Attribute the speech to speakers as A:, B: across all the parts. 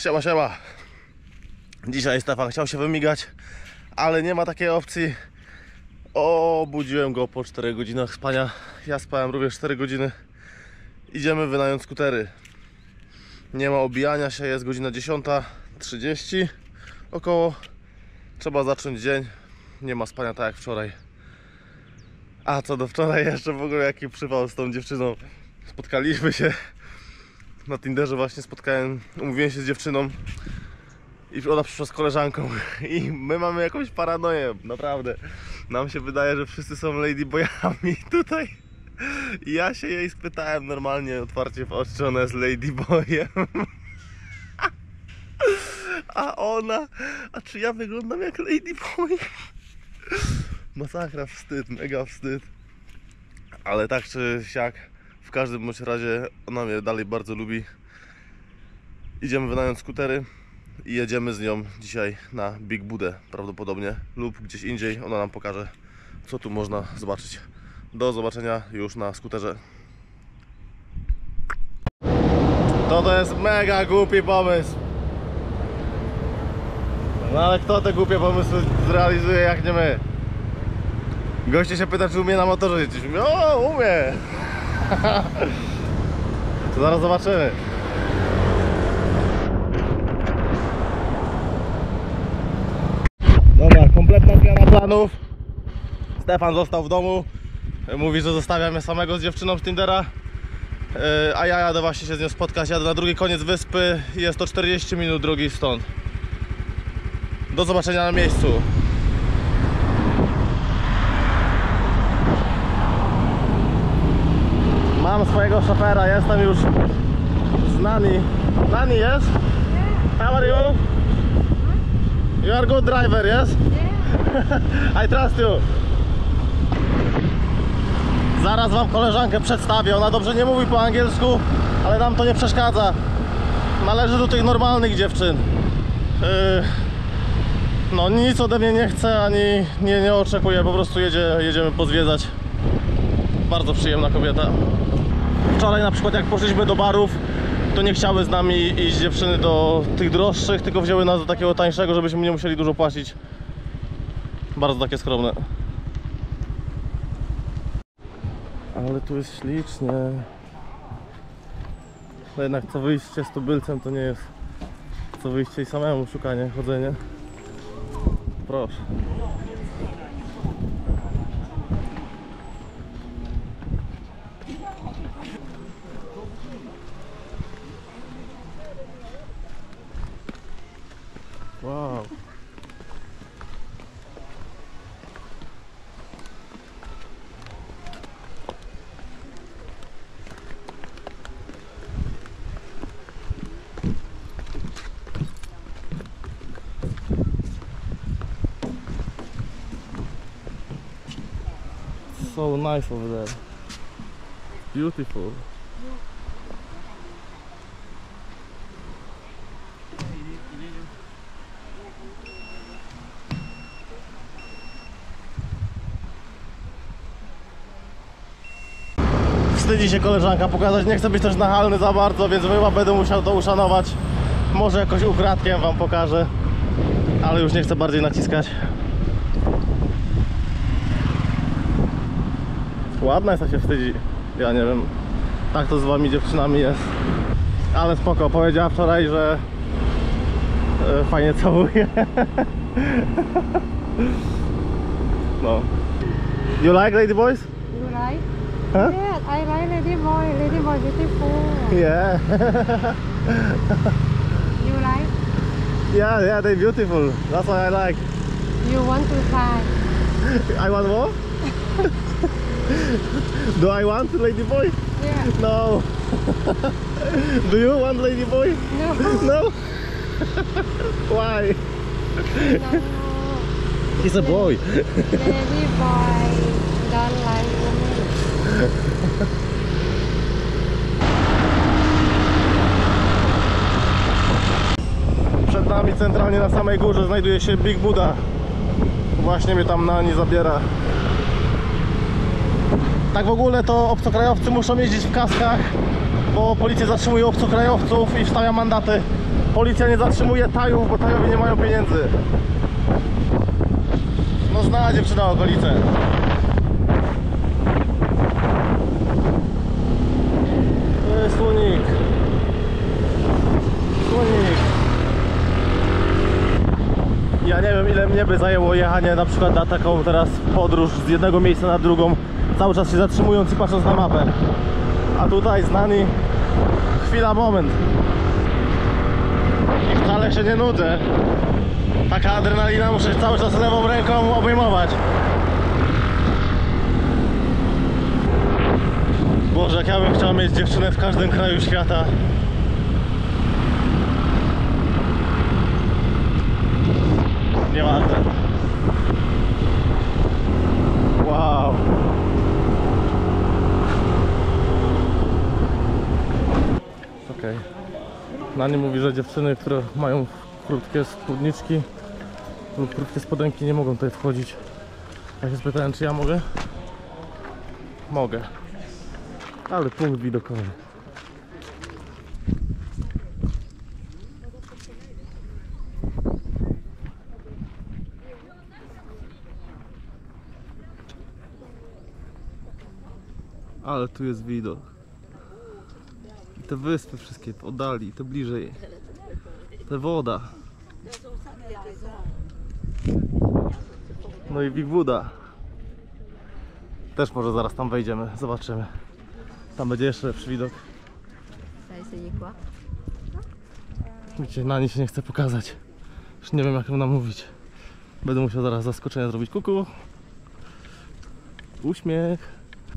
A: Siema, siema. Dzisiaj Stefan chciał się wymigać, ale nie ma takiej opcji. Obudziłem go po 4 godzinach spania. Ja spałem również 4 godziny. Idziemy wynająć skutery. Nie ma obijania się, jest godzina 10:30 około. Trzeba zacząć dzień. Nie ma spania tak jak wczoraj. A co do wczoraj jeszcze w ogóle jaki przypał z tą dziewczyną. Spotkaliśmy się na Tinderze, właśnie umówiłem się z dziewczyną i ona przyszła z koleżanką i my mamy jakąś paranoję, naprawdę. Nam się wydaje, że wszyscy są ladyboyami tutaj. I ja się jej spytałem normalnie, otwarcie w oczy, czy ona jest ladyboyem. A czy ja wyglądam jak ladyboy? Masakra, wstyd, mega wstyd. Ale tak czy siak, w każdym bądź razie ona mnie dalej bardzo lubi. Idziemy wynająć skutery i jedziemy z nią dzisiaj na Big Budę prawdopodobnie lub gdzieś indziej. Ona nam pokaże, co tu można zobaczyć. Do zobaczenia już na skuterze. To jest mega głupi pomysł. No ale kto te głupie pomysły zrealizuje jak nie my? Goście się pyta, czy umie na motorze jeździć. O, umie! To zaraz zobaczymy. Dobra, kompletna zmiana planów. Stefan został w domu. Mówi, że zostawia mnie samego z dziewczyną z Tindera. A ja jadę właśnie się z nią spotkać. Jadę na drugi koniec wyspy. Jest to 40 minut drogi stąd. Do zobaczenia na miejscu. Mam swojego szofera, jestem już z Nani. Nani, yes? How are you? You are good driver, yes? I trust you. Zaraz wam koleżankę przedstawię. Ona dobrze nie mówi po angielsku, ale nam to nie przeszkadza. Należy do tych normalnych dziewczyn. No nic ode mnie nie chce, ani nie oczekuje, po prostu jedziemy pozwiedzać. Bardzo przyjemna kobieta. Wczoraj na przykład jak poszliśmy do barów, to nie chciały z nami iść dziewczyny do tych droższych, tylko wzięły nas do takiego tańszego, żebyśmy nie musieli dużo płacić. Bardzo takie skromne. Ale tu jest ślicznie. No jednak co wyjście z tubylcem to nie jest co wyjście i samemu szukanie, chodzenie. Proszę. Wow. So nice over there. Beautiful. Wstydzi się koleżanka pokazać, nie chcę być też nachalny za bardzo, więc chyba będę musiał to uszanować. Może jakoś ukradkiem wam pokażę, ale już nie chcę bardziej naciskać. Ładna jest, a się wstydzi. Ja nie wiem, tak to z wami dziewczynami jest. Ale spoko, powiedziała wczoraj, że fajnie całuje. No. You like lady boys?
B: You like?
A: Huh?
B: Yes, I like lady boy. Lady boy beautiful.
A: Yeah.
B: You like?
A: Yeah, they're beautiful. That's what I like.
B: You want to try?
A: I want more? Do I want lady boy?
B: Yeah.
A: No. Do you want lady boy?
B: No.
A: No. Why?
B: No.
A: He's a boy.
B: Lady boy don't like women.
A: Przed nami centralnie na samej górze znajduje się Big Buddha. Właśnie mnie tam Nani zabiera. Tak w ogóle to obcokrajowcy muszą jeździć w kaskach, bo policja zatrzymuje obcokrajowców i wstawia mandaty Policja nie zatrzymuje Tajów, bo Tajowie nie mają pieniędzy. No zna dziewczyna okolice. To jest słonik. Słonik. Ja nie wiem, ile mnie by zajęło jechanie na przykład na taką teraz podróż z jednego miejsca na drugą, cały czas się zatrzymując i patrząc na mapę. A tutaj znani, chwila, moment. I wcale się nie nudzę. Taka adrenalina, muszę cały czas lewą ręką obejmować. Boże, jak ja bym chciał mieć dziewczynę w każdym kraju świata. Nieważne. Wow. Okej. Nani mówi, że dziewczyny, które mają krótkie spódniczki lub krótkie spodenki, nie mogą tutaj wchodzić. Ja się spytałem, czy ja mogę? Mogę. Ale punkt widokowy. Ale tu jest widok. I te wyspy wszystkie w oddali, i te bliżej. Te woda. No i Big Buddha. Też może zaraz tam wejdziemy, zobaczymy. Tam będzie jeszcze lepszy widok. Widzicie, Nani się nie chce pokazać. Już nie wiem, jak ją namówić. Będę musiał zaraz zaskoczenia zrobić. Kuku. Uśmiech.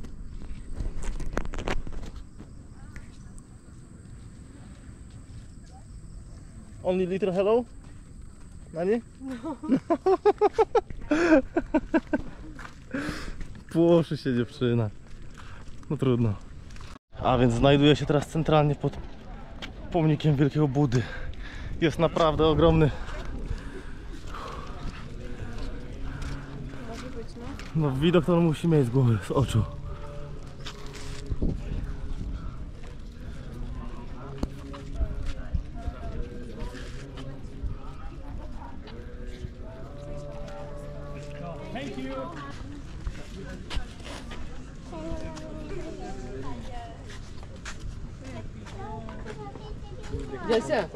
A: Only little hello? Nani? No. Płoszy się dziewczyna. No trudno. A więc znajduję się teraz centralnie pod pomnikiem Wielkiego Buddy. Jest naprawdę ogromny. No widok to on musi mieć z głowy, z oczu.
C: Yes, sir.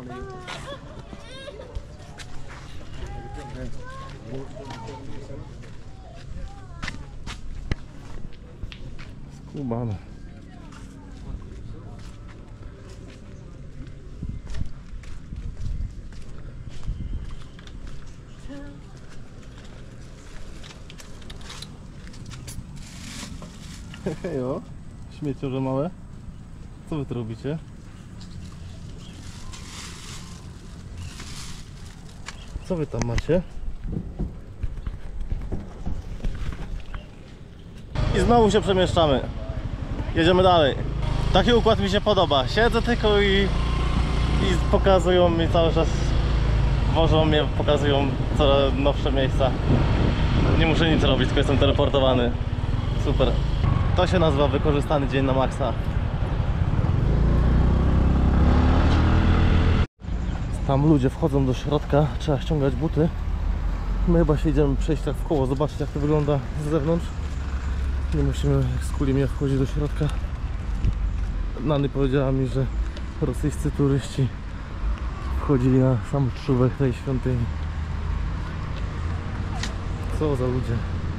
A: Skubane. Hejo, śmieciorze małe. Co wy tu robicie? Co wy tam macie? I znowu się przemieszczamy. Jedziemy dalej. Taki układ mi się podoba. Siedzę tylko i pokazują mi cały czas, wożą mnie, pokazują coraz nowsze miejsca. Nie muszę nic robić, tylko jestem teleportowany. Super. To się nazywa wykorzystany dzień na maksa. Tam ludzie wchodzą do środka, trzeba ściągać buty. My chyba się idziemy przejść tak w koło, zobaczyć, jak to wygląda z zewnątrz. Nie musimy jak z kuli mnie wchodzić do środka. Nany powiedziała mi, że rosyjscy turyści wchodzili na sam czubek tej świątyni. Co za ludzie.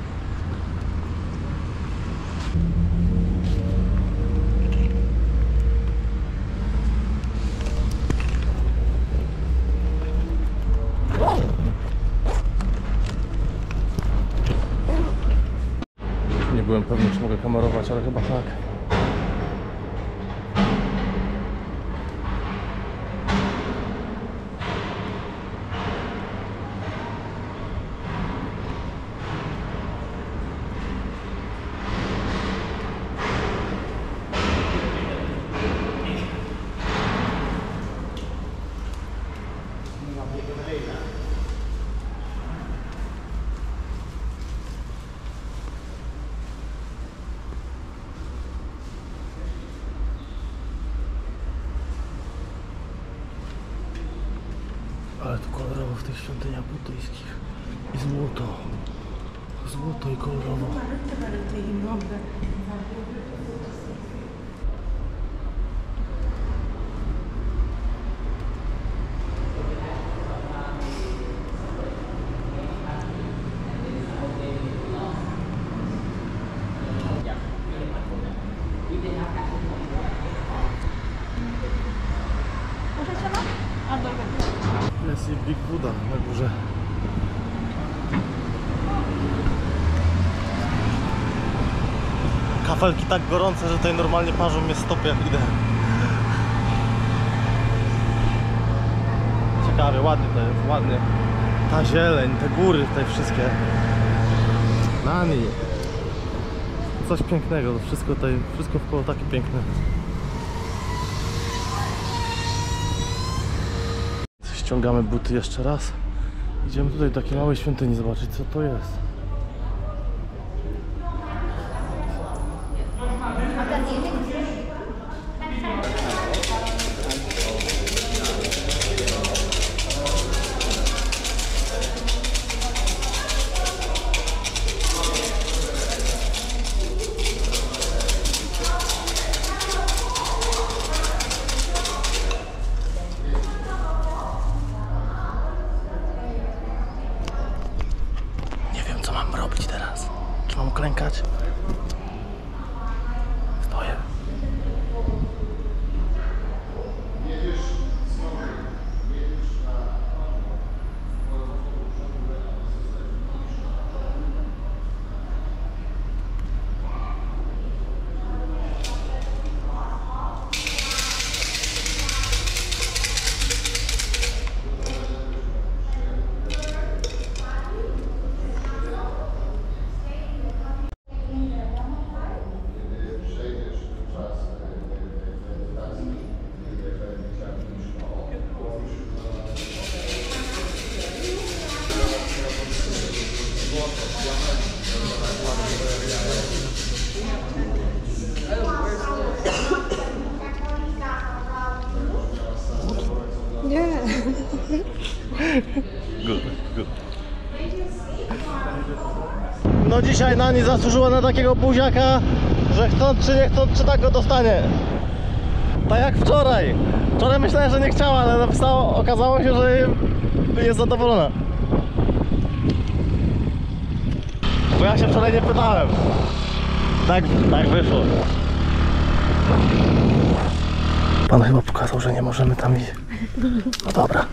A: Nie byłem pewny, czy mogę kamerować, ale chyba tak. Ale tu kolorowo w tych świątyniach buddyjskich. I złoto. Złoto i kolorowo. Jest i Big Buddha na górze. Kafelki tak gorące, że tutaj normalnie parzą mnie stopy jak idę. Ciekawie, ładnie to jest, ładnie. Ta zieleń, te góry tutaj wszystkie. Nani. Coś pięknego, wszystko tutaj, wszystko wkoło takie piękne. Ściągamy buty jeszcze raz. Idziemy tutaj do takiej małej świątyni zobaczyć, co to jest. Klękać. Stoję. Good. No dzisiaj Nani zasłużyła na takiego buziaka, że chcąc czy nie chcąc, czy tak go dostanie. Tak jak wczoraj. Wczoraj myślałem, że nie chciała, ale napisało, okazało się, że jest zadowolona. Bo ja się wczoraj nie pytałem. Tak wyszło. Pan chyba pokazał, że nie możemy tam iść. No dobra.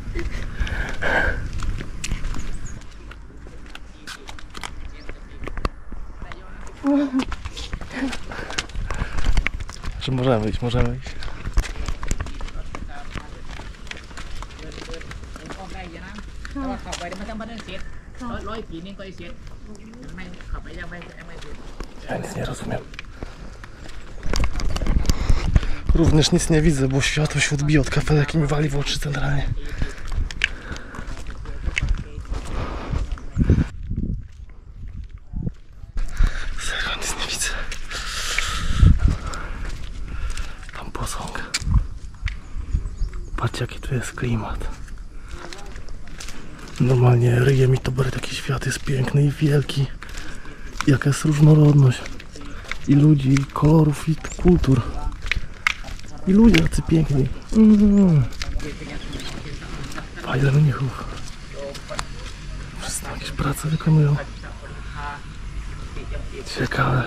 A: Czy możemy iść? Możemy iść. Ja nic nie rozumiem. Również nic nie widzę, bo światło się odbija od kafelek i mi wali w oczy centralnie. Serio, nic nie widzę. Tam posąg. Patrzcie, jaki tu jest klimat. Normalnie ryje mi to, bo taki świat jest piękny i wielki. Jaka jest różnorodność. I ludzi, i kolorów, i kultur. I ludzie tacy piękni. A ile mnichów. Wszyscy tam jakieś prace wykonują. Ciekawe.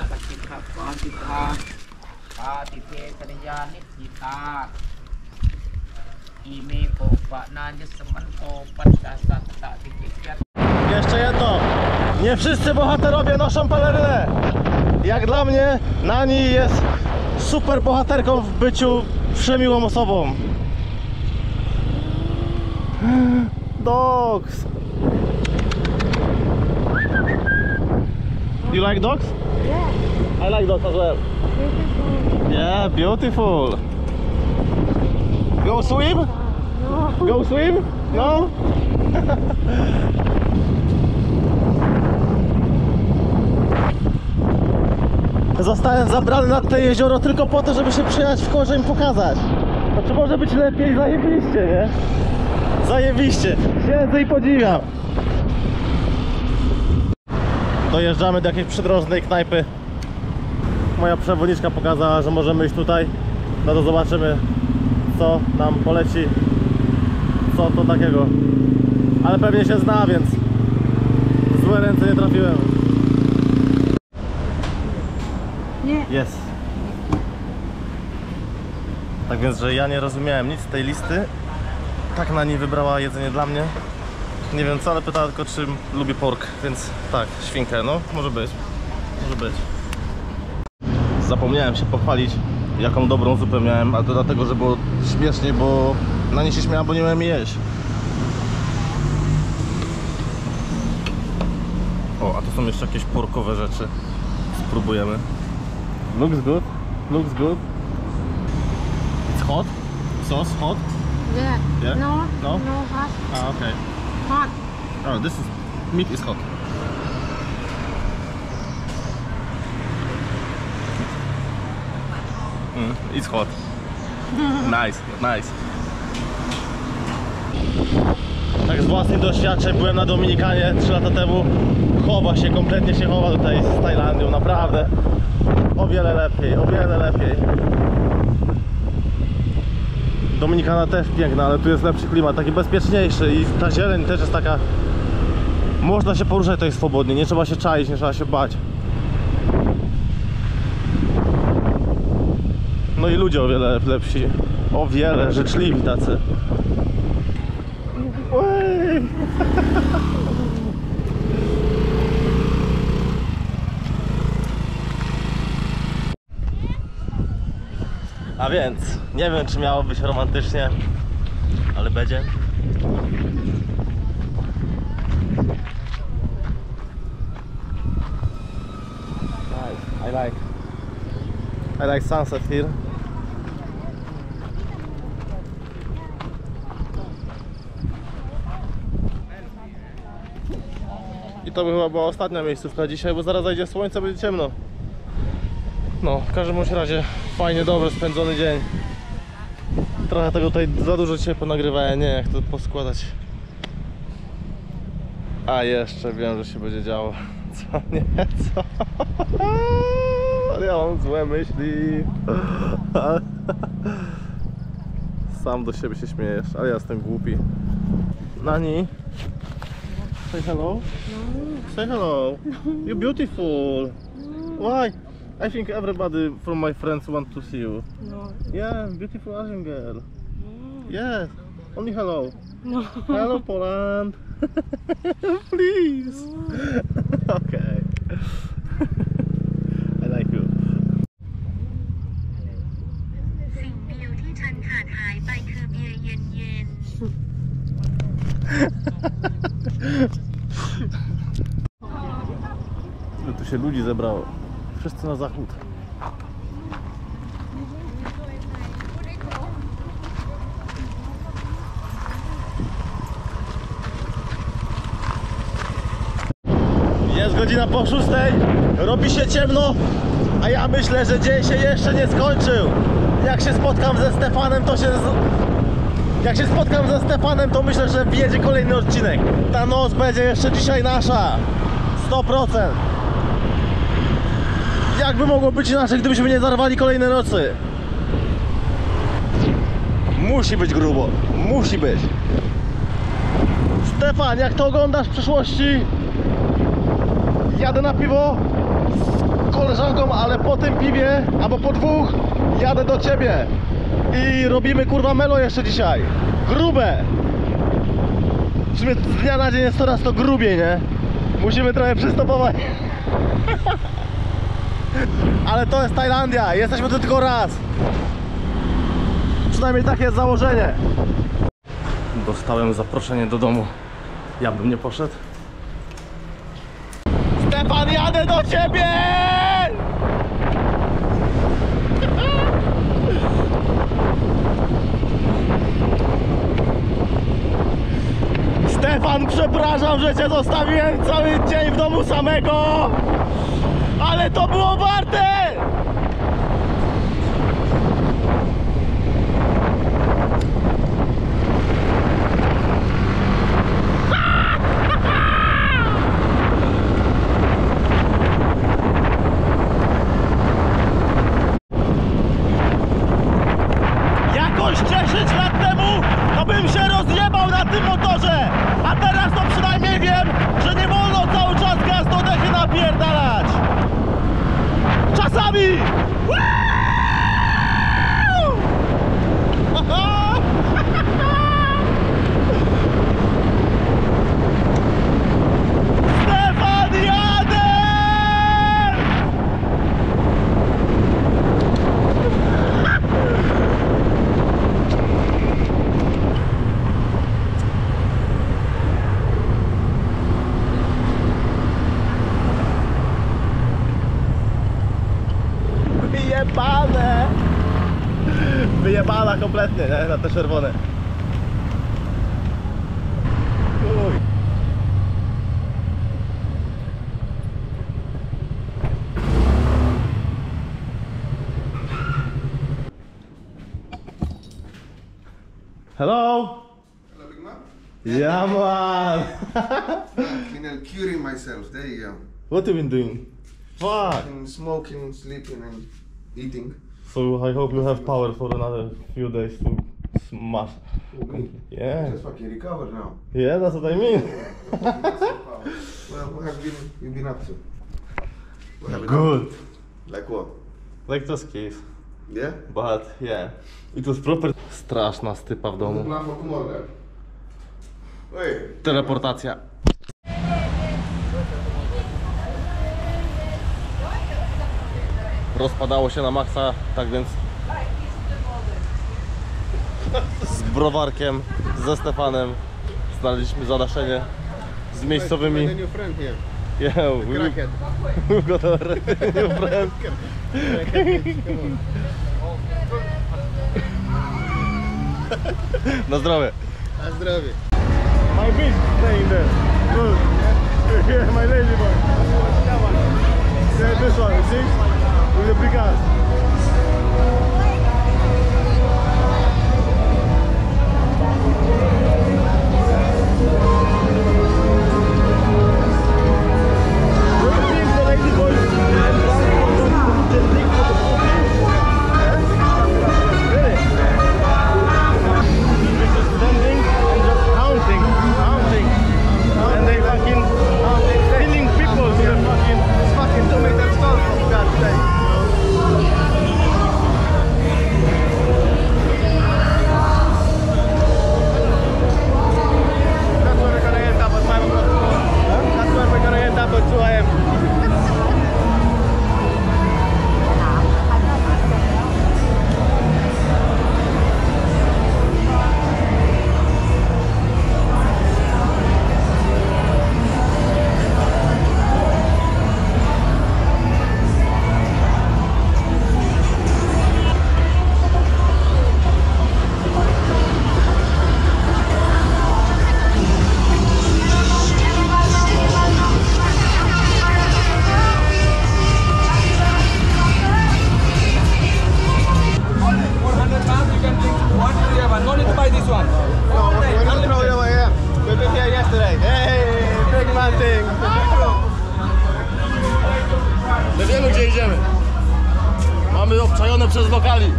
A: Jeszcze jedno. Nie wszyscy bohaterowie noszą pelerynę. Jak dla mnie Nani jest super bohaterką w byciu przemiłą osobą. Dogs. You like dogs?
B: Yeah.
A: I like dogs as well.
B: Beautiful.
A: Yeah, beautiful. Go swim?
B: No.
A: Go swim? No? Zostałem zabrany nad to jezioro tylko po to, żeby się przyjechać w korzeń pokazać. Znaczy może być lepiej, zajebiście, nie? Zajebiście. Siedzę i podziwiam. Dojeżdżamy do jakiejś przydrożnej knajpy. Moja przewodniczka pokazała, że możemy iść tutaj. No to zobaczymy, co nam poleci. Co to takiego. Ale pewnie się zna, więc w złe ręce nie trafiłem.
B: Nie.
A: Jest. Tak więc, że ja nie rozumiałem nic z tej listy. Tak na niej wybrała jedzenie dla mnie. Nie wiem co, ale pytała tylko, czy lubię pork, więc tak, świnkę, no może być. Może być. Zapomniałem się pochwalić, jaką dobrą zupę miałem, ale to dlatego, że było śmiesznie, bo na niej się śmiałem, bo nie miałem jeść. O, a to są jeszcze jakieś porkowe rzeczy. Spróbujemy. Looks good. Looks good. It's hot. Sauce hot.
B: Yeah.
A: Yeah?
B: No.
A: No?
B: No hot.
A: Ah, okay.
B: Hot.
A: Oh, this is meat is hot. It's hot. Nice, nice. Tak z własnych doświadczeń byłem na Dominikanie 3 lata temu. Chowa się, kompletnie się chowa tutaj z Tajlandią, naprawdę. O wiele lepiej, o wiele lepiej. Dominikana też piękna, ale tu jest lepszy klimat, taki bezpieczniejszy i ta zieleń też jest taka... Można się poruszać tutaj swobodnie, nie trzeba się czaić, nie trzeba się bać. No i ludzie o wiele lepsi, o wiele życzliwi tacy. Oj. A więc, nie wiem czy miało być romantycznie, ale będzie. Nice, I like sunset here. I to by chyba była ostatnia miejscówka dzisiaj, bo zaraz zajdzie słońce, będzie ciemno. No, w każdym bądź razie fajnie, dobrze spędzony dzień. Trochę tego tutaj za dużo dzisiaj ponagrywałem, nie wiem jak to poskładać. A jeszcze wiem, że się będzie działo. Co? Nie? Co? Ale ja mam złe myśli. Sam do siebie się śmiejesz, ale ja jestem głupi. Nani? Say hello?
B: No.
A: Say hello. You're beautiful. Why? I think everybody from my friends want to see you.
B: No.
A: Yeah, beautiful Asian girl.
B: Mm.
A: Yes. Only hello.
B: No.
A: Hello Poland. Please. Okay. I like you.
C: สิ่งเดียวที่ฉันขาดหายไปคือเบียร์เย็นๆ
A: No tu się ludzi zebrało. Wszyscy na zachód. Jest godzina po 6. Robi się ciemno. A ja myślę, że dzień się jeszcze nie skończył. Jak się spotkam ze Stefanem, to się... Jak się spotkam ze Stefanem, to myślę, że wjedzie kolejny odcinek. Ta noc będzie jeszcze dzisiaj nasza. 100%. Jakby mogło być inaczej, gdybyśmy nie zarwali kolejnej nocy? Musi być grubo. Musi być. Stefan, jak to oglądasz w przyszłości? Jadę na piwo z koleżanką, ale po tym piwie, albo po dwóch, jadę do ciebie. I robimy kurwa melo jeszcze dzisiaj. Grube. W sumie z dnia na dzień jest coraz to grubiej, nie? Musimy trochę przystopować. Ale to jest Tajlandia, jesteśmy tu tylko raz. Przynajmniej takie jest założenie. Dostałem zaproszenie do domu. Ja bym nie poszedł. Stefan, jadę do ciebie! Stefan, przepraszam, że cię zostawiłem cały dzień w domu samego, ale to było warte! kompletnie, nie? Na te czerwone. Uj. Hello?
D: Hello, Big Man.
A: Yeah, man.
D: Curing myself. There you go.
A: What have you been doing? Fuck.
D: Smoking, sleeping, and eating.
A: So I hope you have power for another few days to smash.
D: Me?
A: Yeah.
D: Just fucking recovered now.
A: Yeah, that's what I mean.
D: Well, what have you been up to? What have you
A: Good.
D: done? Like what?
A: Like just kiss.
D: Yeah?
A: But yeah, it was proper. Straszna stypa w domu.
D: Plan for tomorrow then. Wait.
A: Teleportacja. Rozpadało się na maksa, tak więc z browarkiem, ze Stefanem znaleźliśmy zadaszenie z miejscowymi.
D: And your friend here.
A: Yeah,
D: Crackhead.
A: we've got a new friend.
D: Come on.
A: Na zdrowie.
D: Na zdrowie.
A: My bitch staying there. Good. Yeah, my lady boy. Yeah, this one, you see? With the big ass. Do you think the lady boy can transport the thing for the movie? Really? This is standing and just counting. And they fucking killing people to the fucking...
D: It's fucking 2 meters tall for God's sake. That's where we're gonna end up at 5 o'clock tomorrow. That's where we're gonna end up at 2 AM. I'll throw it away, yeah. We've been here yesterday. Hey, big man thing.
A: My wiemy, gdzie idziemy. Mamy obczajone przez lokali.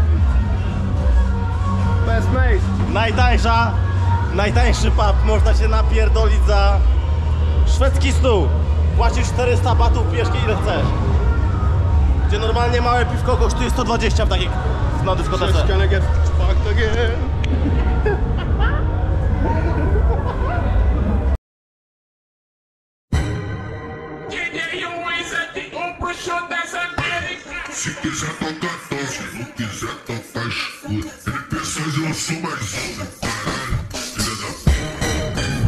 D: Best mate.
A: Najtańszy pub. Można się napierdolić za szwedzki stół. Płacisz 400 batów, pijesz ile chcesz. Gdzie normalnie małe piwko kosztuje 120 w takiej na dyskotece.
D: Just gonna get fucked again.
E: Se quiser tocar, toca. Se não quiser, então faz. NPCs eu sou mais um. Caralho, filha da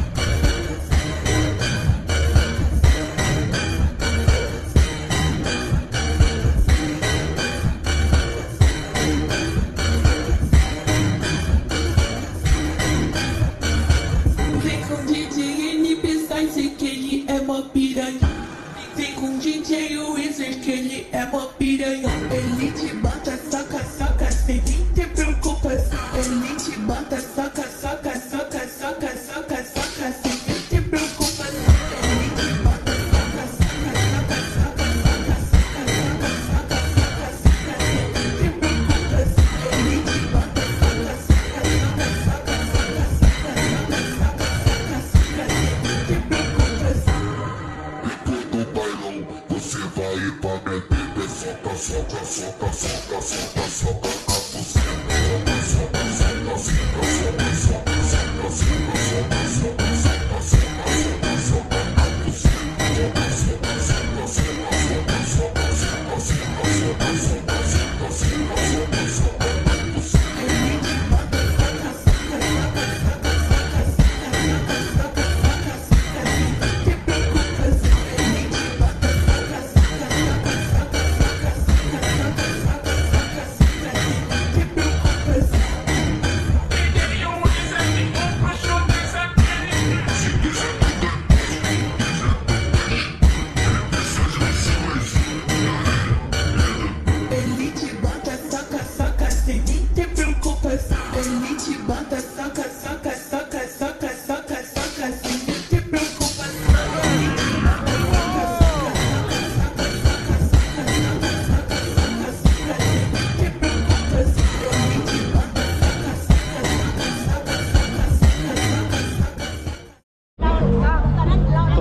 F: Vem com DJ NP que ele é uma piranha. Vem com DJ Wizard que ele é uma piranha. Ele te bota, saca, saca, sem nem te preocupa. Ele te bota, saca, saca, saca, saca, saca, saca, sem nem te preocupa. Ele te bota, saca, saca, saca, saca, saca, saca, saca, saca, saca, sem nem te preocupa. Ele te bota, saca, saca, saca, saca, saca, saca, saca, saca, saca, sem nem te preocupa.
E: no bailão, você vai pra minha bebê. Soca, soca, soca, soca, soca, soca a buceta. Soca, soca, soca, soca, soca, soca, soca, soca, soca, soca, soca, soca, soca a buceta. Soca, soca, soca, soca, soca, soca, soca, soca, soca, soca, soca, soca, soca a buceta.
F: Saca,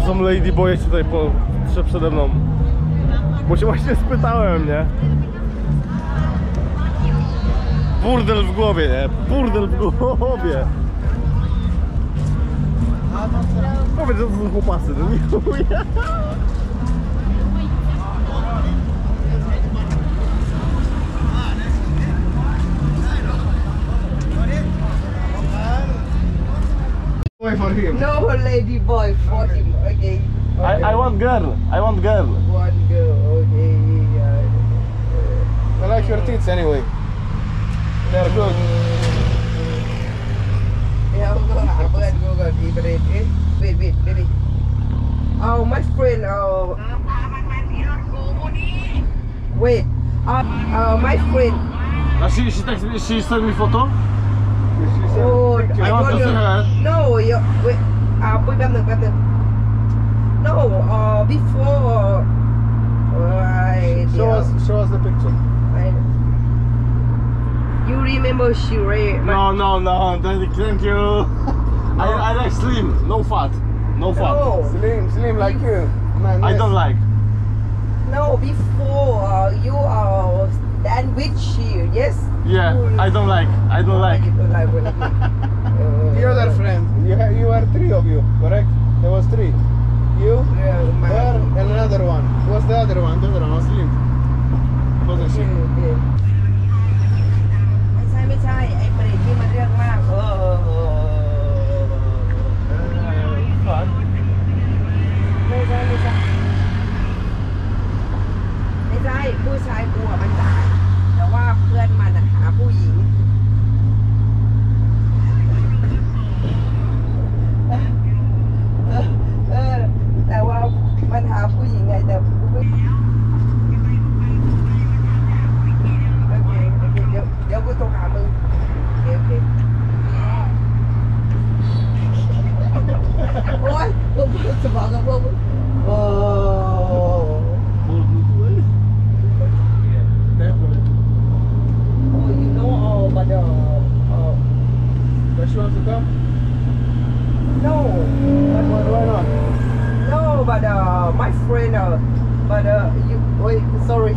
A: są ladyboye tutaj przede mną. Bo się właśnie spytałem, nie? Burdel w głowie, nie? Burdel w głowie. Powiedz, że to są chłopasy, no nie chuj.
D: Wait for him.
G: No lady boy for him, okay.
A: I want girl, I want girl.
G: One girl, okay.
D: I like your tits anyway. They're good.
G: Yeah, go wait. Oh, my friend, wait. My friend.
A: She sent me photo?
G: Oh, I
A: You want to
G: don't
A: see
G: know.
A: her?
G: No, wait. Wait,แป๊บนึง No, before.
D: Show us the picture.
G: You remember she read?
A: No, thank you. I like slim, no fat. No fat.
G: No,
D: Slim like you. Man,
A: I
D: yes.
A: don't like.
G: no, before you stand with she, yes?
A: Yeah, I don't like. I don't like.
D: The other friend. You are three of you, correct? There was three. You, her, and another one. What's the other one? The other one was Slim. Wasn't she?
G: ไม่ใช่ไอ้ประเด็นที่มันเรื่องมากไม่ใช่ผู้ชายกูมันจ่ายแต่ว่าเพื่อนมันหาผู้หญิงแต่ว่ามันหาผู้หญิงไงแต่เดี๋ยวกูโทรหามึงโอเคโอ๊ยกูสมองกับพวกมึงโอ้ you know all but
D: Does she want to come?
G: no
D: Why not?
G: no but my friend but you wait sorry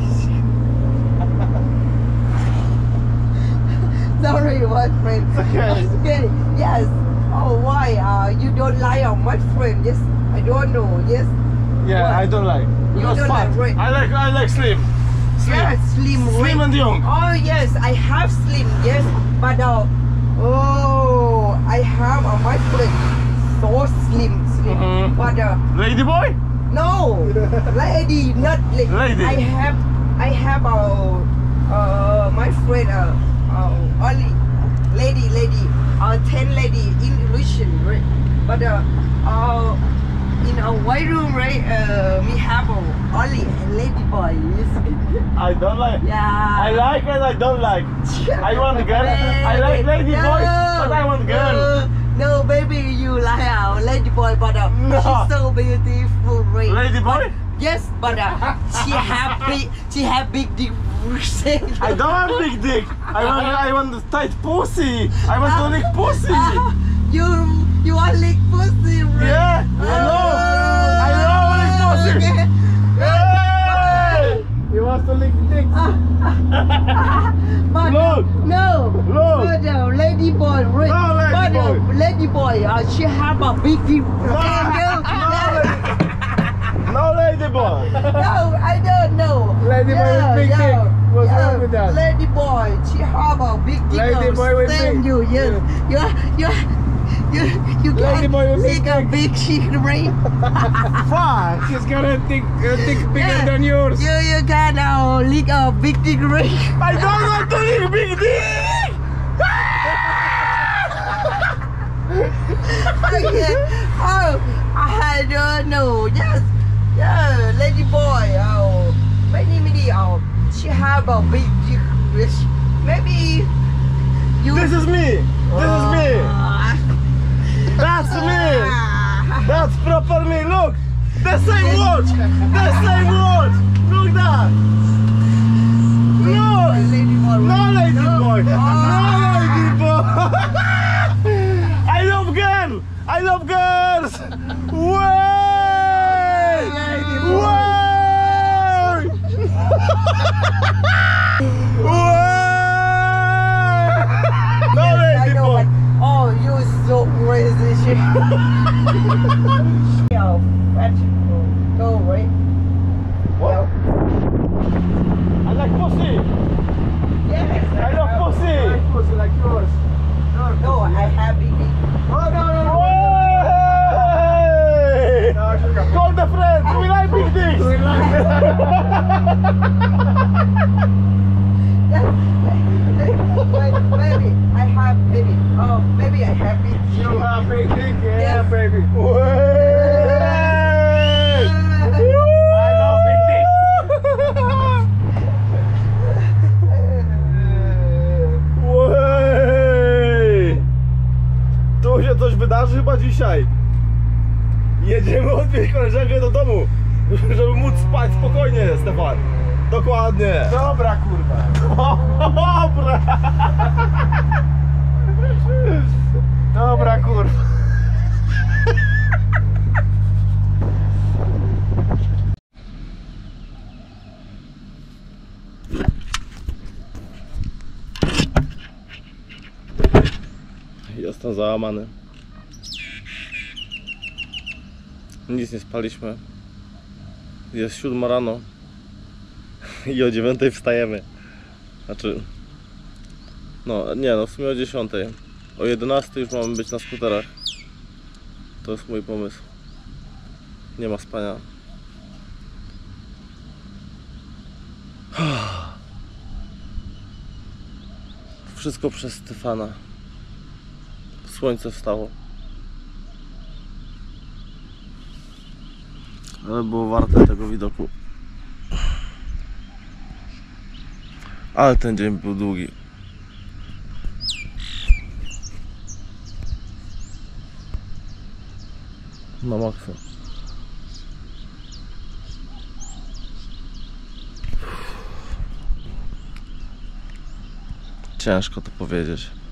G: sorry my friend okay yes oh why you don't like my friend yes I don't know yes
A: Yeah,
G: What?
A: I don't like.
G: You
A: Because
G: don't
A: fat.
G: like, right?
A: I like slim.
G: yeah slim
A: Slim
G: right?
A: and young.
G: Oh yes, I have slim. Yes, but I have my friend so slim.
A: Mhm.
G: But
A: Lady boy?
G: no, lady, not lady.
A: Lady.
G: I have my friend only lady 10 lady in relation, right? But in a white room, right? We have only lady boy. Yes.
A: I don't like.
G: Yeah.
A: I like and I don't like. I want girl. I like lady boy, but I want girl.
G: No, baby, you like lady boy, but
A: No.
G: she's so beautiful, right?
A: Lady boy?
G: Yes, but she have big dick.
A: I don't want big dick. I want tight pussy. I want to lick pussy.
G: You want lick pussy, right?
A: Yeah, I know lick pussy.
G: Okay.
A: Hey!
D: He wants to lick dick.
G: But
A: Look.
G: no,
A: Look.
G: but lady boy, right?
A: No, lady
G: but
A: boy.
G: Lady boy, she have a big dick.
A: No lady boy.
G: No, I don't know.
D: Lady boy with big dick. What's wrong with that?
G: Lady boy, she have a big dick.
D: Lady boy with
G: Same
D: big.
G: you, yes. You
D: Lady
G: can
D: boy with
G: lick
D: big
G: a big shit, right?
D: Fuck! She's got a dick bigger
G: Yeah.
D: than yours.
G: You can lick a big dick, right?
A: I don't want to lick big dick.
G: Okay. Oh, I don't know. Yes. Yeah, lady boy. Maybe she have a big dick. Maybe you.
A: This is me. This is me. That's me. That's proper me. Look, the same watch. The same watch. Look that. Look.
G: Lady boy.
A: No lady boy.
G: Oh.
A: No lady boy. I love girls. Way.
G: Yeah, vegetable. Go, right?
A: What? I like pussy!
G: Yes.
A: I love pussy!
D: Pussy like yours.
G: No, I have it.
D: Oh, no.
A: Hey!
D: No, sugar.
A: Call the friends! We like big dicks!
G: Baby, I have baby. Oh, baby, I have it.
D: You have big dick, yeah,
G: Yes.
D: baby.
A: I love big dicks! Ojej! Tu się coś wydarzy chyba dzisiaj. Jedziemy odwieźć koleżankę do domu, żeby móc spać spokojnie, Stefan. Dokładnie.
D: Dobra, kurwa.
A: Dobra.
D: Dobra, kurwa.
A: Jestem załamany. Nic nie spaliśmy. Jest 7 rano i o 9 wstajemy. Znaczy, no nie, no w sumie o 10. O 11 już mamy być na skuterach. To jest mój pomysł. Nie ma spania. Wszystko przez Stefana. Słońce wstało. Ale było warte tego widoku. Ale ten dzień był długi. Na maksa. Ciężko to powiedzieć.